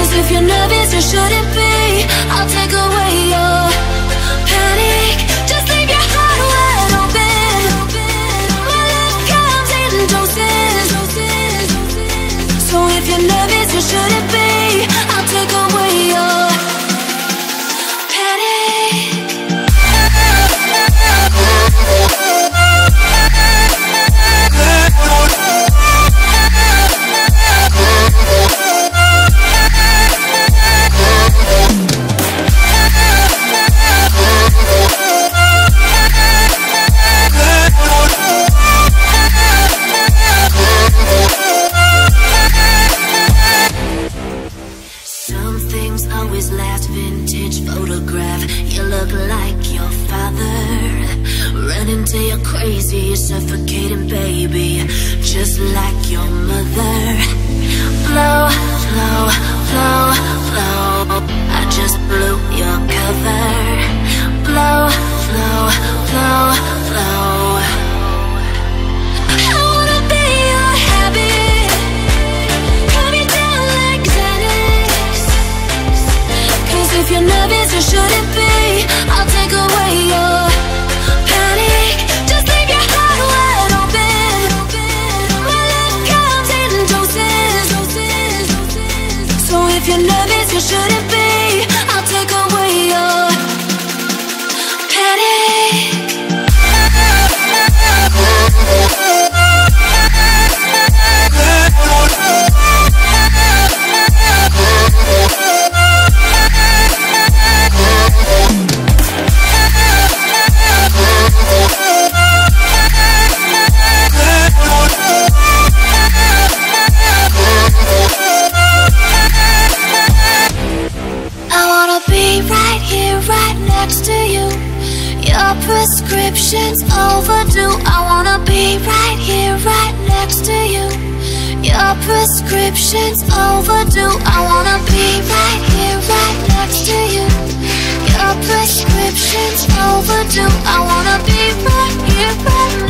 'Cause if you're nervous, you shouldn't be. I'll take away your panic. Just leave your heart wide open. My love comes in doses. So if you're nervous, you shouldn't be. I'll take away your crazy, suffocating baby, just like your mother. Blow, blow, blow, blow, I just blew your cover. Blow, blow, blow, blow. I wanna be your habit, calm you down like xanax. 'Cause if you're nervous, you shouldn't be. I'll take away your panic. If you're nervous, you shouldn't be. I'll take away your panic. Next to you, your prescription's overdue. I wanna be right here, right next to you. Your prescription's overdue. I wanna be right here, right next to you. Your prescription's overdue. I wanna be right here, right